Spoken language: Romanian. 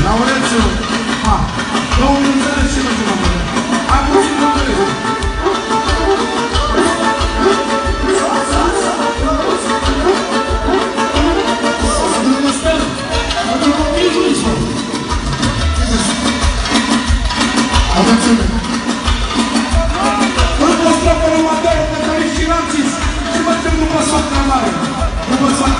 Laurențiu, ha, domnul înțeles și nu știu mă. Acum și nu înțeles. Drumul stăl, pentru copiii lui. Atențiune. Grupul stăpânul Matei, pe care și l-am zis. Și mergem după soacra mare. După soacra